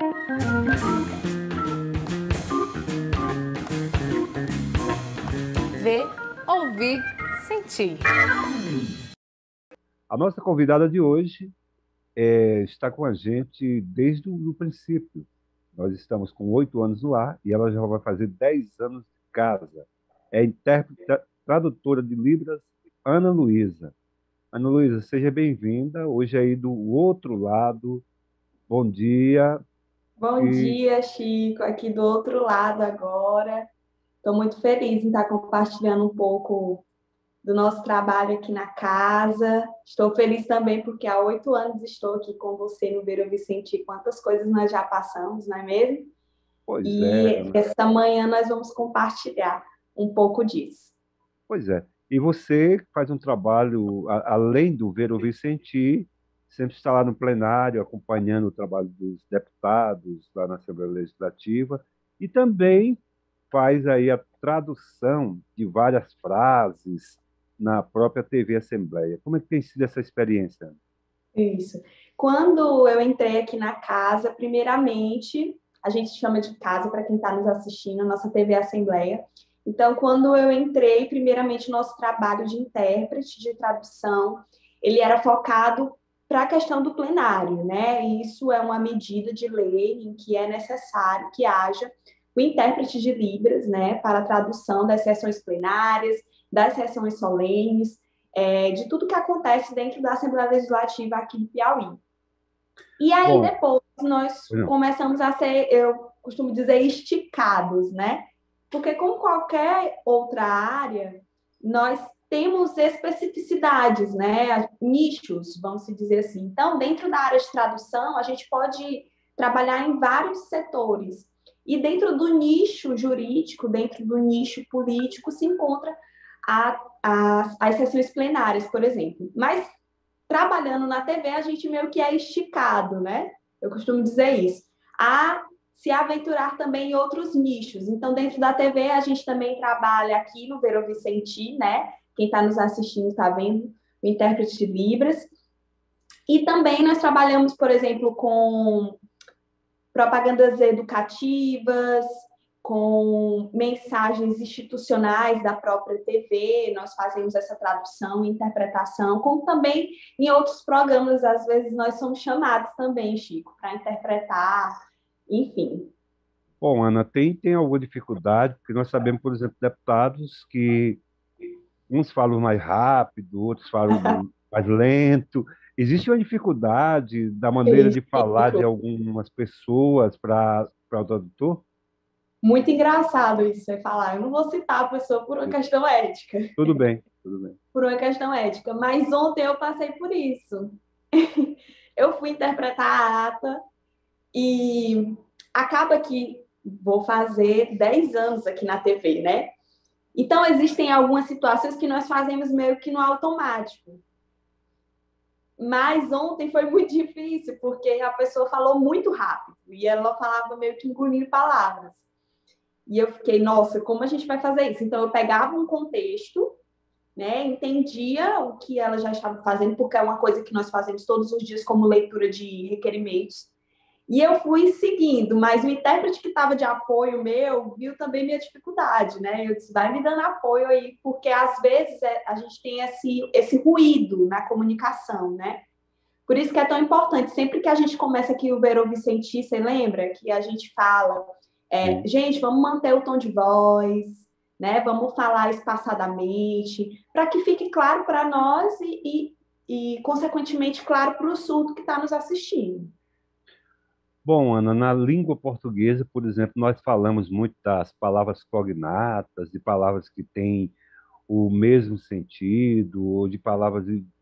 Ver, ouvir, sentir. A nossa convidada de hoje está com a gente desde o princípio. Nós estamos com 8 anos no ar e ela já vai fazer 10 anos de casa. É intérprete, tradutora de Libras, Ana Luísa. Ana Luísa, seja bem-vinda. Hoje aí do outro lado. Bom dia. Bom E, dia, Chico, aqui do outro lado agora. Estou muito feliz em estar compartilhando um pouco do nosso trabalho aqui na casa. Estou feliz também porque há 8 anos estou aqui com você no Ver Ouvir Sentir. Quantas coisas nós já passamos, não é mesmo? pois é, E Ana. esta manhã nós vamos compartilhar um pouco disso. Pois é. E você faz um trabalho, além do Ver, Ouvir, Sentir, sempre está lá no plenário, acompanhando o trabalho dos deputados lá na Assembleia Legislativa, e também faz aí a tradução de várias frases na própria TV Assembleia. Como é que tem sido essa experiência? Isso. Quando eu entrei aqui na casa, primeiramente, a gente chama de casa para quem está nos assistindo, a nossa TV Assembleia. Então, quando eu entrei, primeiramente, o nosso trabalho de intérprete, de tradução, ele era focado para a questão do plenário, né? E isso é uma medida de lei em que é necessário que haja o intérprete de Libras, né, para a tradução das sessões plenárias, das sessões solenes, de tudo que acontece dentro da Assembleia Legislativa aqui do Piauí. E aí, Bom, depois, nós não. começamos a ser, eu costumo dizer, esticados, né? Porque, como qualquer outra área, nós temos especificidades, né? Nichos, vamos se dizer assim. Então, dentro da área de tradução, a gente pode trabalhar em vários setores. E dentro do nicho jurídico, dentro do nicho político, se encontra as sessões plenárias, por exemplo. Mas trabalhando na TV, a gente meio que é esticado, né? Eu costumo dizer isso. A se aventurar também em outros nichos. Então, dentro da TV, a gente também trabalha aqui no Ver Ouvir Sentir, né? Quem está nos assistindo está vendo o intérprete de Libras. E também nós trabalhamos, por exemplo, com propagandas educativas, com mensagens institucionais da própria TV, nós fazemos essa tradução e interpretação, como também em outros programas, às vezes nós somos chamados também, Chico, para interpretar, enfim. Bom, Ana, tem alguma dificuldade, porque nós sabemos, por exemplo, deputados que uns falam mais rápido, outros falam mais lento. Existe uma dificuldade da maneira de falar de algumas pessoas para o tradutor? Muito engraçado isso, você falar. Eu não vou citar a pessoa por uma questão ética. Tudo bem, tudo bem. Por uma questão ética. Mas ontem eu passei por isso. Eu fui interpretar a ata e acaba que vou fazer 10 anos aqui na TV, né? Então, existem algumas situações que nós fazemos meio que no automático. Mas ontem foi muito difícil, porque a pessoa falou muito rápido e ela falava meio que engolindo palavras. E eu fiquei, nossa, como a gente vai fazer isso? Então, eu pegava um contexto, né, entendia o que ela já estava fazendo, porque é uma coisa que nós fazemos todos os dias como leitura de requerimentos. E eu fui seguindo, mas o intérprete que estava de apoio meu viu também minha dificuldade, né? Eu disse, vai me dando apoio aí, porque às vezes a gente tem esse ruído na comunicação, né? Por isso que é tão importante, sempre que a gente começa aqui o Ver Ouvir Sentir, você lembra que a gente fala, gente, vamos manter o tom de voz, né? Vamos falar espaçadamente, para que fique claro para nós e, consequentemente, claro para o surdo que está nos assistindo. Bom, Ana, na língua portuguesa, por exemplo, nós falamos muito das palavras cognatas, de palavras que têm o mesmo sentido, ou de palavras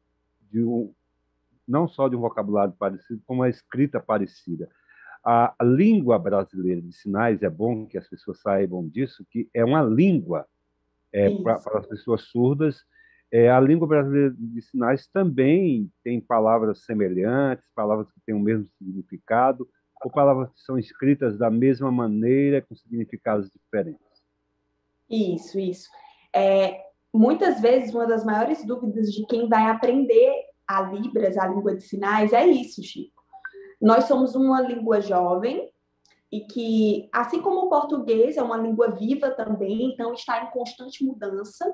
não só de um vocabulário parecido, como a escrita parecida. A língua brasileira de sinais, é bom que as pessoas saibam disso, que é uma língua para as pessoas surdas. A língua brasileira de sinais também tem palavras semelhantes, palavras que têm o mesmo significado, ou palavras que são escritas da mesma maneira, com significados diferentes. Isso. Muitas vezes, uma das maiores dúvidas de quem vai aprender a Libras, a língua de sinais, é isso, Chico. Nós somos uma língua jovem, e que, assim como o português é uma língua viva também, então está em constante mudança.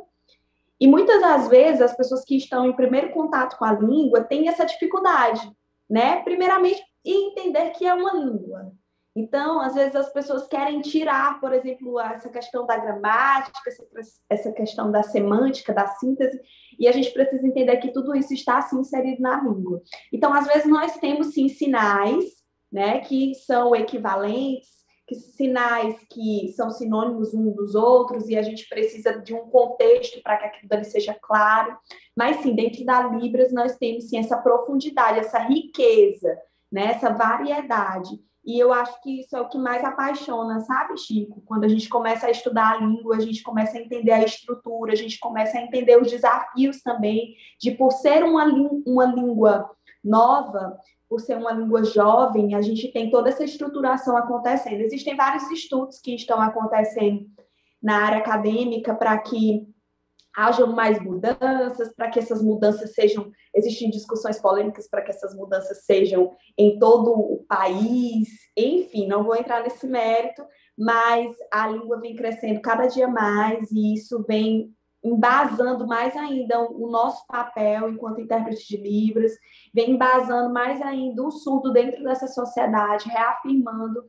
E muitas das vezes as pessoas que estão em primeiro contato com a língua têm essa dificuldade, né? Primeiramente, em entender que é uma língua. Então, às vezes as pessoas querem tirar, por exemplo, essa questão da gramática, essa questão da semântica, da síntese, e a gente precisa entender que tudo isso está assim inserido na língua. Então, às vezes nós temos sim sinais, né, que são equivalentes, que sinais que são sinônimos uns dos outros e a gente precisa de um contexto para que aquilo dali seja claro. Mas sim, dentro da Libras nós temos sim essa profundidade, essa riqueza, né, essa variedade. E eu acho que isso é o que mais apaixona, sabe, Chico? Quando a gente começa a estudar a língua, a gente começa a entender a estrutura, a gente começa a entender os desafios também de, por ser uma língua nova, por ser uma língua jovem, a gente tem toda essa estruturação acontecendo. Existem vários estudos que estão acontecendo na área acadêmica para que hajam mais mudanças, para que essas mudanças sejam... Existem discussões polêmicas para que essas mudanças sejam em todo o país. Enfim, não vou entrar nesse mérito, mas a língua vem crescendo cada dia mais e isso vem embasando mais ainda o nosso papel enquanto intérprete de Libras, vem embasando mais ainda o surdo dentro dessa sociedade, reafirmando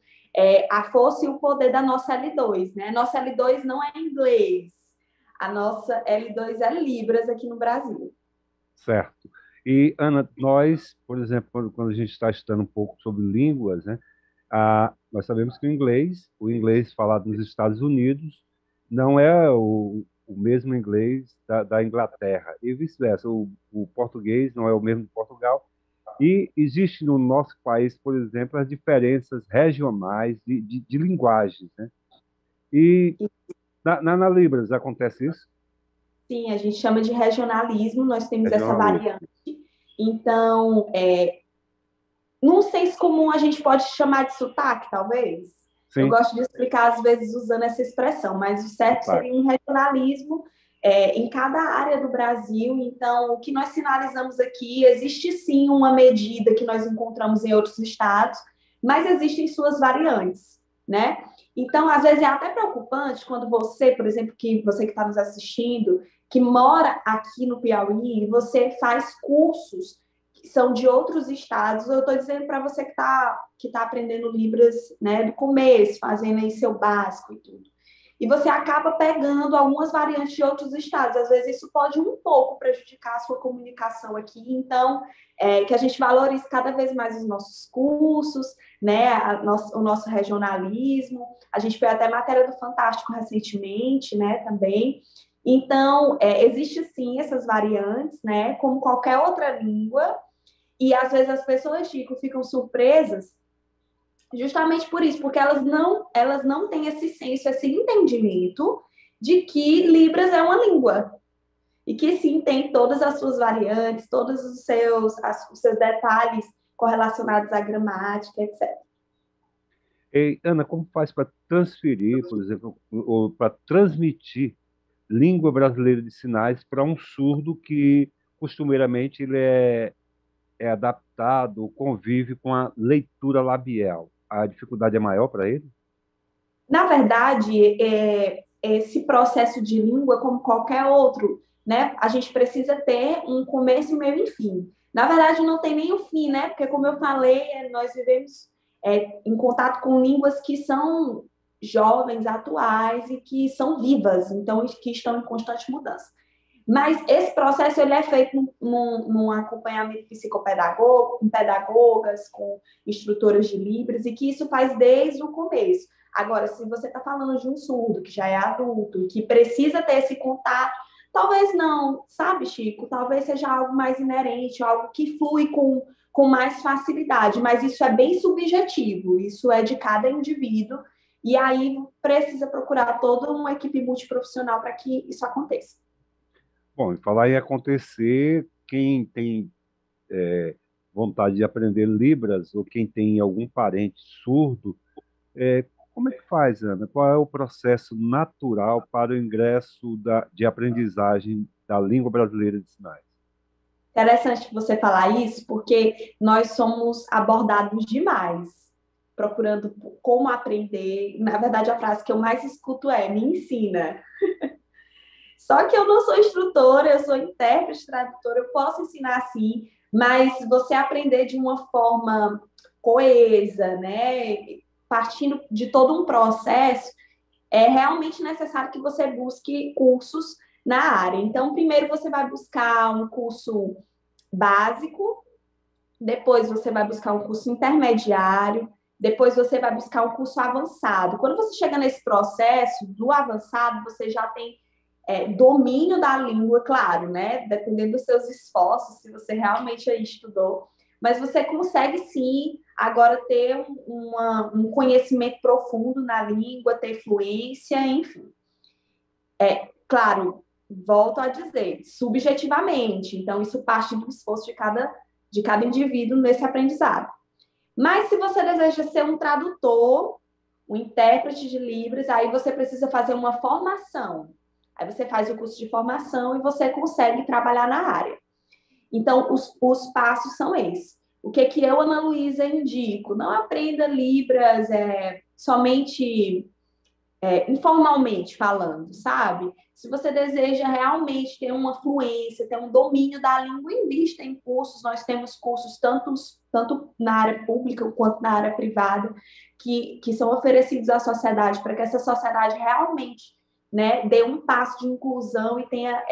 a força e o poder da nossa L2, né? Nossa L2 não é inglês, a nossa L2 é Libras aqui no Brasil. Certo. E, Ana, nós, por exemplo, quando a gente está estudando um pouco sobre línguas, né, nós sabemos que o inglês falado nos Estados Unidos, não é o mesmo inglês da Inglaterra, e vice-versa. O português não é o mesmo de Portugal. E existe no nosso país, por exemplo, as diferenças regionais de linguagens, né? E na Libras acontece isso? Sim, a gente chama de regionalismo, nós temos essa Regionalismo. variante. Então, num senso comum, a gente pode chamar de sotaque, talvez. Eu Sim, gosto de explicar, às vezes, usando essa expressão, mas o certo sotaque. seria um regionalismo em cada área do Brasil. Então, o que nós sinalizamos aqui, existe sim uma medida que nós encontramos em outros estados, mas existem suas variantes, né? Então, às vezes, é até preocupante quando você, por exemplo, você que está nos assistindo, que mora aqui no Piauí, você faz cursos que são de outros estados. Eu estou dizendo para você que tá aprendendo Libras, né, do começo, fazendo aí seu básico e tudo. E você acaba pegando algumas variantes de outros estados. Às vezes isso pode um pouco prejudicar a sua comunicação aqui. Então, que a gente valorize cada vez mais os nossos cursos, né, o nosso regionalismo. A gente fez até matéria do Fantástico recentemente, né, também. Então, existe sim essas variantes, né, como qualquer outra língua, e às vezes as pessoas, Chico, ficam surpresas justamente por isso, porque elas não têm esse senso, esse entendimento de que Libras é uma língua. E que sim, tem todas as suas variantes, todos os seus detalhes correlacionados à gramática, etc. E, Ana, como faz para transferir, por exemplo, ou para transmitir língua brasileira de sinais para um surdo que costumeiramente ele é adaptado, convive com a leitura labial? A dificuldade é maior para ele? Na verdade, esse processo de língua, como qualquer outro, né? A gente precisa ter um começo, meio e fim. Na verdade, não tem nem o fim, né? Porque, como eu falei, nós vivemos em contato com línguas que são jovens, atuais e que são vivas, então que estão em constante mudança. Mas esse processo ele é feito num acompanhamento psicopedagogo, com pedagogas, com instrutoras de Libras, e que isso faz desde o começo. Agora, se você está falando de um surdo que já é adulto, que precisa ter esse contato, talvez não, sabe, Chico? Talvez seja algo mais inerente, algo que flui com mais facilidade, mas isso é bem subjetivo, isso é de cada indivíduo, e aí precisa procurar toda uma equipe multiprofissional para que isso aconteça. Bom, e falar em acontecer, quem tem vontade de aprender Libras ou quem tem algum parente surdo, como é que faz, Ana? Qual é o processo natural para o ingresso de aprendizagem da língua brasileira de sinais? Interessante você falar isso, porque nós somos abordados demais procurando como aprender. Na verdade, a frase que eu mais escuto é: me ensina. Só que eu não sou instrutora, eu sou intérprete, tradutora, eu posso ensinar sim, mas você aprender de uma forma coesa, né? Partindo de todo um processo, é realmente necessário que você busque cursos na área. Então, primeiro você vai buscar um curso básico, depois você vai buscar um curso intermediário, depois você vai buscar um curso avançado. Quando você chega nesse processo do avançado, você já tem domínio da língua, claro, né? Dependendo dos seus esforços, se você realmente aí estudou, mas você consegue sim agora ter um conhecimento profundo na língua, ter fluência, enfim. Claro, volto a dizer, subjetivamente, então isso parte do esforço de cada indivíduo nesse aprendizado. Mas se você deseja ser um tradutor, um intérprete de Libras, aí você precisa fazer uma formação. Aí você faz o curso de formação e você consegue trabalhar na área. Então, os passos são esses. O que eu, Ana Luísa, indico? Não aprenda Libras somente informalmente falando, sabe? Se você deseja realmente ter uma fluência, ter um domínio da língua, invista em cursos. Nós temos cursos tanto na área pública quanto na área privada que são oferecidos à sociedade para que essa sociedade realmente, né, dê um passo de inclusão e tenha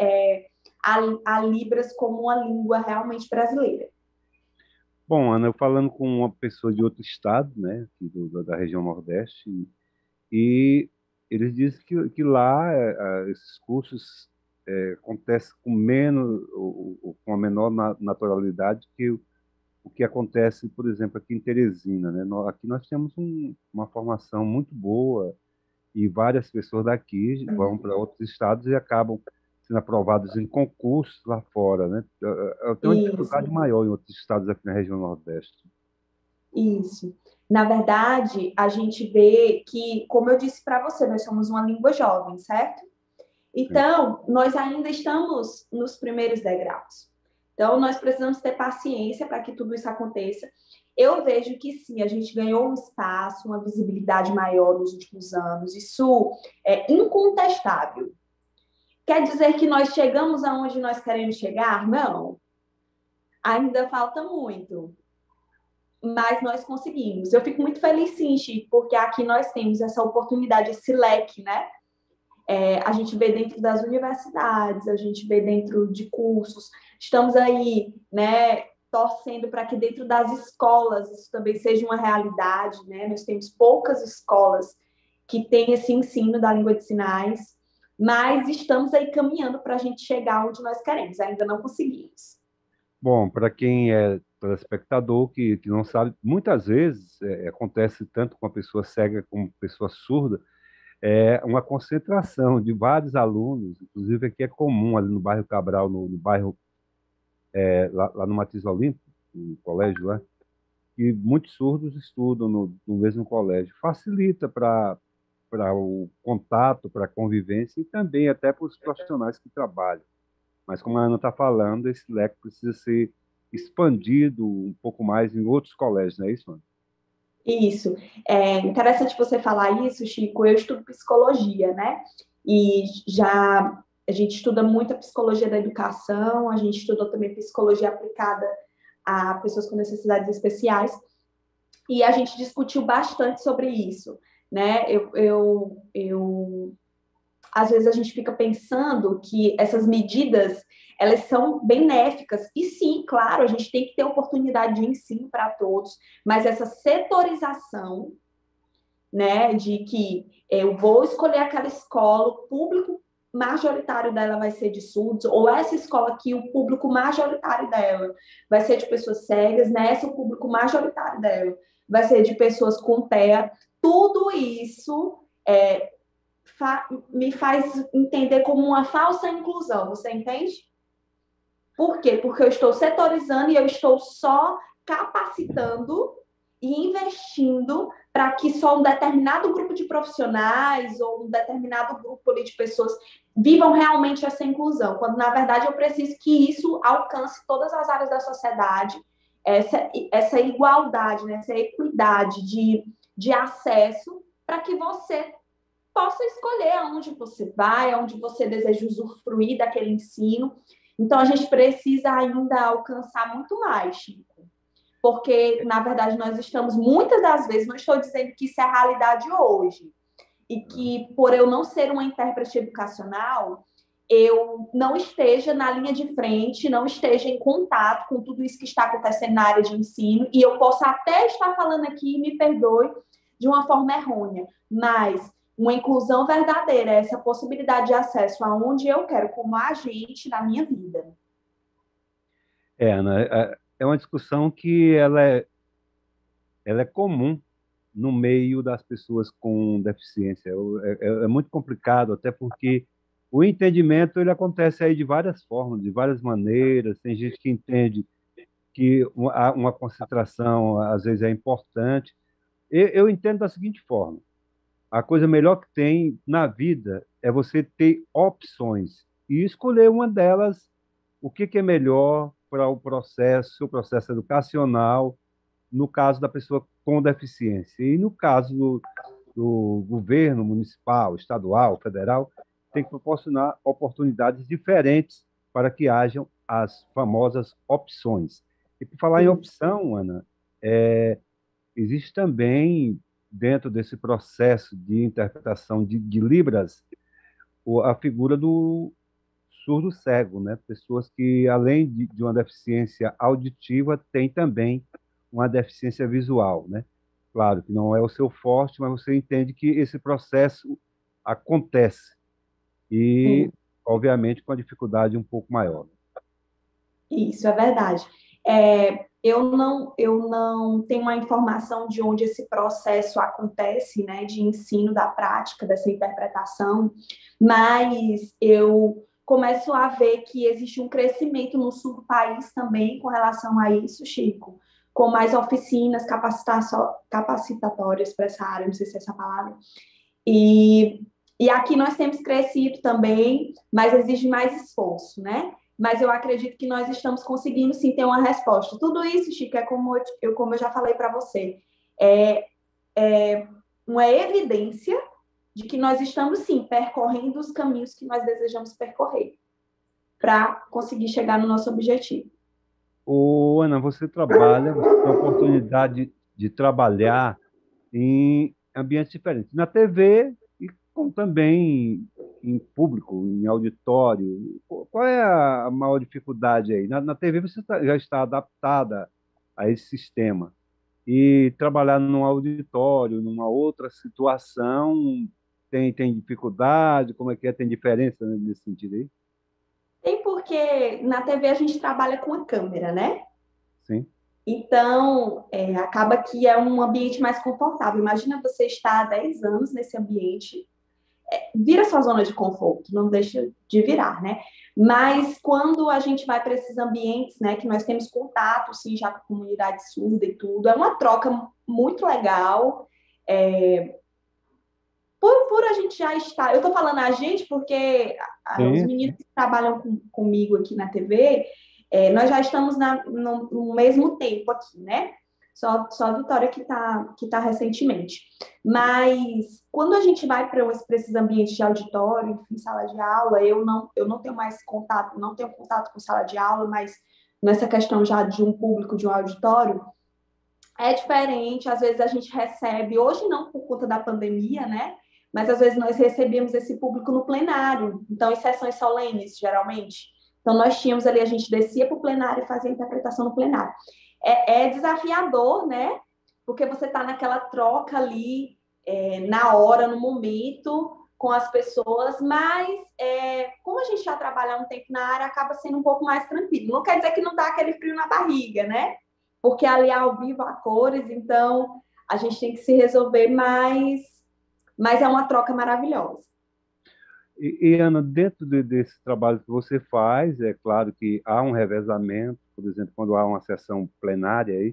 a Libras como uma língua realmente brasileira. Bom, Ana, eu falando com uma pessoa de outro estado, né, da região Nordeste, e eles dizem que lá esses cursos acontecem com menos, ou com a menor naturalidade que o que acontece, por exemplo, aqui em Teresina, né? Aqui nós temos uma formação muito boa e várias pessoas daqui vão para outros estados e acabam sendo aprovados em concursos lá fora, né? Eu tenho uma dificuldade Isso. maior em outros estados aqui na região Nordeste. Isso. Na verdade, a gente vê que, como eu disse para você, nós somos uma língua jovem, certo? Então, nós ainda estamos nos primeiros degraus. Então, nós precisamos ter paciência para que tudo isso aconteça. Eu vejo que sim, a gente ganhou um espaço, uma visibilidade maior nos últimos anos. Isso é incontestável. Quer dizer que nós chegamos aonde nós queremos chegar? Não. Ainda falta muito. Mas nós conseguimos. Eu fico muito feliz, sim, Chico, porque aqui nós temos essa oportunidade, esse leque, né? A gente vê dentro das universidades, a gente vê dentro de cursos, estamos aí, né, torcendo para que dentro das escolas isso também seja uma realidade, né? Nós temos poucas escolas que têm esse ensino da língua de sinais, mas estamos aí caminhando para a gente chegar onde nós queremos, ainda não conseguimos. Bom, para quem é telespectador que não sabe, muitas vezes acontece tanto com a pessoa cega como pessoa surda, uma concentração de vários alunos, inclusive aqui é comum ali no bairro Cabral, no bairro lá no Matiz Olímpico, no colégio lá, que muitos surdos estudam no mesmo colégio. Facilita para o contato, para a convivência e também até para os profissionais que trabalham. Mas como a Ana está falando, esse leque precisa ser expandido um pouco mais em outros colégios, não é isso, Ana? Isso. É interessante você falar isso, Chico. Eu estudo psicologia, né? E já a gente estuda muito a psicologia da educação, a gente estudou também psicologia aplicada a pessoas com necessidades especiais, e a gente discutiu bastante sobre isso, né? Às vezes a gente fica pensando que essas medidas elas são benéficas. E sim, claro, a gente tem que ter oportunidade de ensino para todos, mas essa setorização, né, de que eu vou escolher aquela escola, o público majoritário dela vai ser de surdos, ou essa escola aqui, o público majoritário dela vai ser de pessoas cegas, nessa o público majoritário dela vai ser de pessoas com TEA. Tudo isso me faz entender como uma falsa inclusão, você entende? Por quê? Porque eu estou setorizando e eu estou só capacitando e investindo para que só um determinado grupo de profissionais ou um determinado grupo ali de pessoas vivam realmente essa inclusão, quando na verdade eu preciso que isso alcance todas as áreas da sociedade, essa igualdade, né? Essa equidade de de acesso para que você possa escolher aonde você vai, aonde você deseja usufruir daquele ensino. Então, a gente precisa ainda alcançar muito mais, Chico. Porque, na verdade, nós estamos, muitas das vezes, não estou dizendo que isso é a realidade hoje, e que, por eu não ser uma intérprete educacional, eu não esteja na linha de frente, não esteja em contato com tudo isso que está acontecendo na área de ensino, e eu posso até estar falando aqui, me perdoe, de uma forma errônea, mas uma inclusão verdadeira, essa possibilidade de acesso aonde eu quero como agente na minha vida. Ana, é uma discussão que ela é comum no meio das pessoas com deficiência. É muito complicado, até porque o entendimento ele acontece aí de várias formas, de várias maneiras. Tem gente que entende que uma concentração às vezes é importante. Eu entendo da seguinte forma: a coisa melhor que tem na vida é você ter opções e escolher uma delas, o que é melhor para o processo educacional, no caso da pessoa com deficiência. E no caso do governo municipal, estadual, federal, tem que proporcionar oportunidades diferentes para que hajam as famosas opções. E por falar em opção, Ana, existe também, dentro desse processo de interpretação de Libras, a figura do surdo-cego, né? Pessoas que, além de uma deficiência auditiva, têm também uma deficiência visual, né? Claro que não é o seu forte, mas você entende que esse processo acontece e, Sim. obviamente, com a dificuldade um pouco maior. Isso é verdade. Eu não tenho uma informação de onde esse processo acontece, né, de ensino da prática dessa interpretação, mas eu começo a ver que existe um crescimento no sul do país também com relação a isso, Chico, com mais oficinas capacitatórias para essa área, não sei se é essa palavra. E aqui nós temos crescido também, mas exige mais esforço, né? Mas eu acredito que nós estamos conseguindo sim ter uma resposta. Tudo isso, Chico, é como eu já falei para você, é uma evidência de que nós estamos sim percorrendo os caminhos que nós desejamos percorrer para conseguir chegar no nosso objetivo. Ana, você trabalha, você tem a oportunidade de trabalhar em ambientes diferentes, na TV e como também em público, em auditório. Qual é a maior dificuldade aí? Na TV você já está adaptada a esse sistema. E trabalhar num auditório, numa outra situação, tem dificuldade? Como é que é? Tem diferença nesse sentido aí? Tem porque na TV a gente trabalha com a câmera, né? Sim. Então, acaba que é um ambiente mais confortável. Imagina você estar há 10 anos nesse ambiente, vira sua zona de conforto, não deixa de virar, né? Mas quando a gente vai para esses ambientes, né, que nós temos contato, sim, já com a comunidade surda e tudo, é uma troca muito legal. Por a gente já estar. Eu estou falando a gente porque os Sim. meninos que trabalham comigo aqui na TV, nós já estamos no mesmo tempo aqui, né? Só a Vitória que tá recentemente. Mas quando a gente vai para esses ambientes de auditório, enfim, sala de aula, eu não tenho mais contato, não tenho contato com sala de aula, mas nessa questão já de um público, de um auditório, é diferente. Às vezes a gente recebe, hoje não por conta da pandemia, né? Mas às vezes nós recebíamos esse público no plenário, então em sessões solenes, geralmente. Então nós tínhamos ali, a gente descia para o plenário e fazia a interpretação no plenário. É desafiador, né? Porque você está naquela troca ali, na hora, no momento, com as pessoas, mas como a gente já trabalha há um tempo na área, acaba sendo um pouco mais tranquilo. Não quer dizer que não dá aquele frio na barriga, né? Porque ali é ao vivo a cores, então a gente tem que se resolver, mas é uma troca maravilhosa. Ana, dentro desse trabalho que você faz, é claro que há um revezamento, por exemplo, quando há uma sessão plenária aí,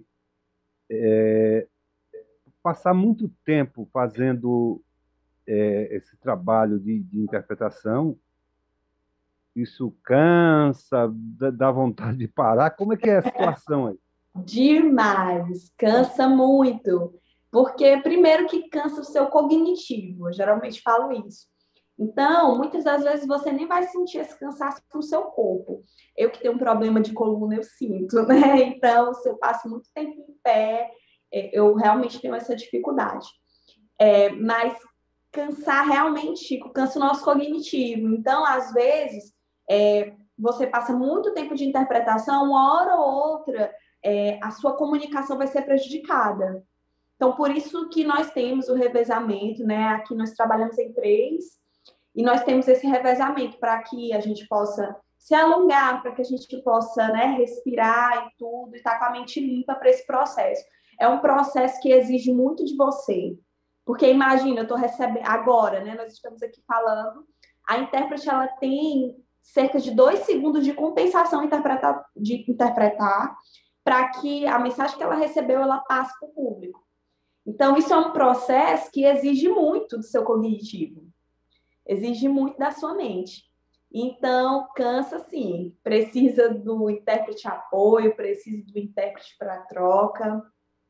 passar muito tempo fazendo esse trabalho de interpretação, isso cansa, dá vontade de parar. Como é que é a situação aí? Demais, cansa muito. Porque, primeiro, que cansa o seu cognitivo, eu geralmente falo isso. Então, muitas das vezes você nem vai sentir esse cansaço no seu corpo. Eu que tenho um problema de coluna, eu sinto, né? Então, se eu passo muito tempo em pé, eu realmente tenho essa dificuldade. Mas cansar realmente, Chico, cansa o nosso cognitivo. Então, às vezes, você passa muito tempo de interpretação, uma hora ou outra, a sua comunicação vai ser prejudicada. Então, por isso que nós temos o revezamento, né? Aqui nós trabalhamos em três, e nós temos esse revezamento para que a gente possa se alongar, para que a gente possa, né, respirar e tudo, e estar tá com a mente limpa para esse processo. É um processo que exige muito de você. Porque imagina, eu estou recebendo agora, né? Nós estamos aqui falando, a intérprete ela tem cerca de 2 segundos de compensação de interpretar para que a mensagem que ela recebeu ela passe para o público. Então, isso é um processo que exige muito do seu cognitivo, exige muito da sua mente. Então, cansa sim, precisa do intérprete apoio, precisa do intérprete para troca.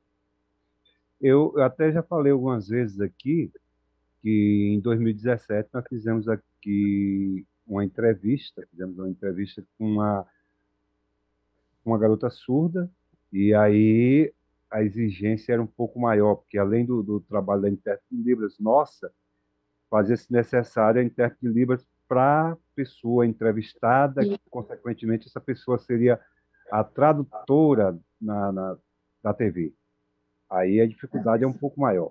Eu até já falei algumas vezes aqui que em 2017 nós fizemos aqui fizemos uma entrevista com uma garota surda, e aí a exigência era um pouco maior, porque além do trabalho da intérprete de Libras, nossa, fazia-se necessário a intérprete de Libras para a pessoa entrevistada, que, consequentemente, essa pessoa seria a tradutora da TV. Aí a dificuldade é um pouco maior.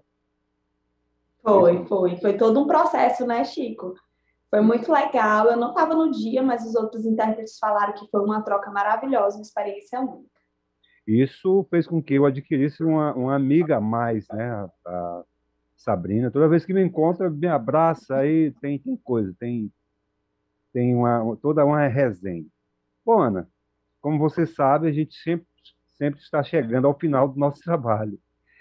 Foi todo um processo, né, Chico? Foi muito legal. Eu não estava no dia, mas os outros intérpretes falaram que foi uma troca maravilhosa, uma experiência única. Isso fez com que eu adquirisse uma amiga a mais, né? A Sabrina. Toda vez que me encontra, me abraça, aí tem coisa, tem toda uma resenha. Bom, Ana, como você sabe, a gente sempre está chegando ao final do nosso trabalho.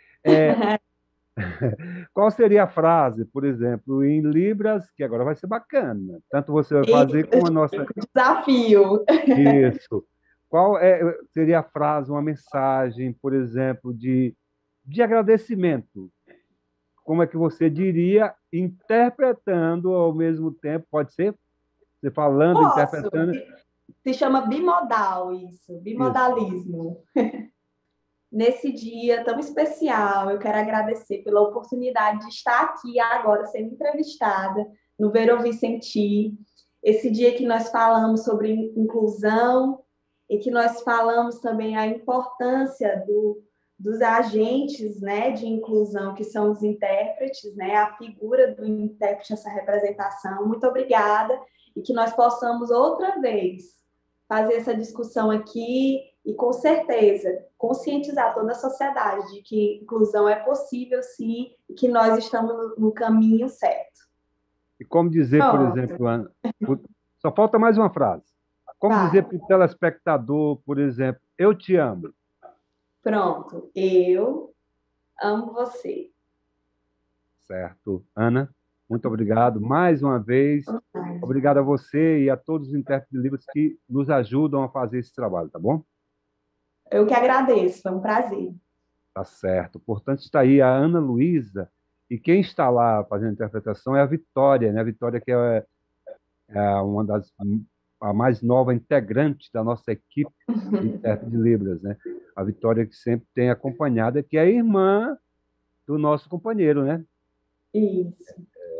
Qual seria a frase, por exemplo, em Libras, que agora vai ser bacana, tanto você vai fazer como a nossa. Desafio. Isso. Seria a frase, uma mensagem, por exemplo, de agradecimento? Como é que você diria, interpretando ao mesmo tempo? Pode ser? Você falando, Posso. interpretando. Se chama bimodal isso, bimodalismo. Nesse dia tão especial, eu quero agradecer pela oportunidade de estar aqui agora sendo entrevistada no Ver Ouvir Sentir. Esse dia que nós falamos sobre inclusão e que nós falamos também a importância dos agentes, né, de inclusão, que são os intérpretes, né, a figura do intérprete, essa representação. Muito obrigada e que nós possamos outra vez fazer essa discussão aqui e, com certeza, conscientizar toda a sociedade de que inclusão é possível, sim, e que nós estamos no caminho certo. E como dizer, por exemplo, Ana, só falta mais uma frase. Como dizer para o telespectador, por exemplo, eu te amo? Pronto, eu amo você. Certo. Ana, muito obrigado mais uma vez. Obrigado a você e a todos os intérpretes de Libras que nos ajudam a fazer esse trabalho, tá bom? Eu que agradeço, foi um prazer. Tá certo. Portanto, está aí a Ana Luísa, e quem está lá fazendo a interpretação é a Vitória, né? A Vitória, que é uma a mais nova integrante da nossa equipe de intérprete de Libras, né? A Vitória, que sempre tem acompanhada, que é a irmã do nosso companheiro, né? Isso.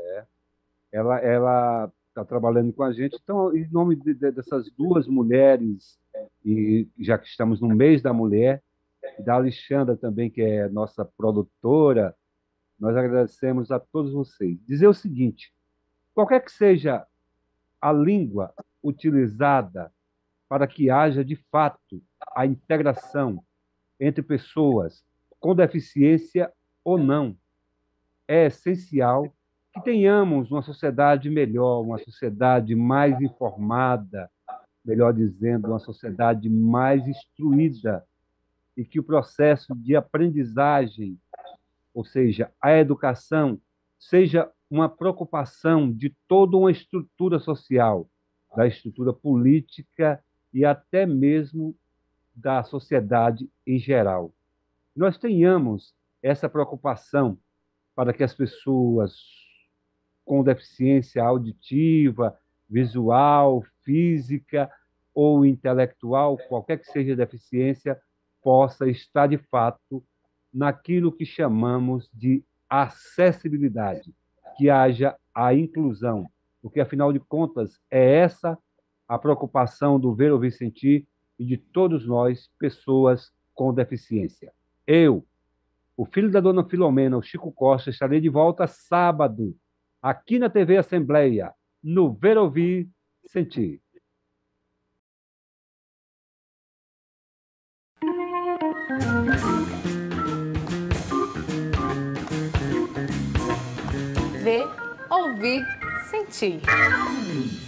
Ela está trabalhando com a gente. Então, em nome dessas duas mulheres, e já que estamos no mês da mulher, e da Alexandra também, que é nossa produtora, nós agradecemos a todos vocês. Dizer o seguinte: qualquer que seja a língua utilizada para que haja, de fato, a integração entre pessoas com deficiência ou não, é essencial que tenhamos uma sociedade melhor, uma sociedade mais informada, melhor dizendo, uma sociedade mais instruída, e que o processo de aprendizagem, ou seja, a educação, seja uma preocupação de toda uma estrutura social, da estrutura política e até mesmo da sociedade em geral. Nós tenhamos essa preocupação para que as pessoas com deficiência auditiva, visual, física ou intelectual, qualquer que seja a deficiência, possa estar de fato naquilo que chamamos de acessibilidade, que haja a inclusão, porque afinal de contas é essa a preocupação do Ver, Ouvir, Sentir e de todos nós, pessoas com deficiência. Eu, o filho da dona Filomena, o Chico Costa, estarei de volta sábado, aqui na TV Assembleia, no Ver, Ouvir, Sentir. Ver, ouvir, sentir.